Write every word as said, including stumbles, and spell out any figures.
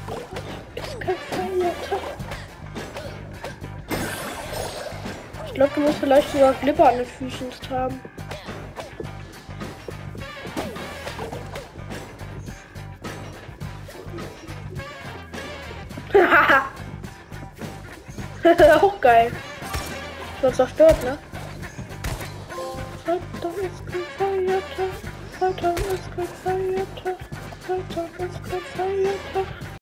Ist kein Feiertag. Ich glaube, du musst vielleicht sogar Glibber an den Füßen haben. Auch geil. Das zerstört, ne? Freitag ist kein Feiertag. Freitag ist kein Feiertag. Freitag ist kein Feiertag.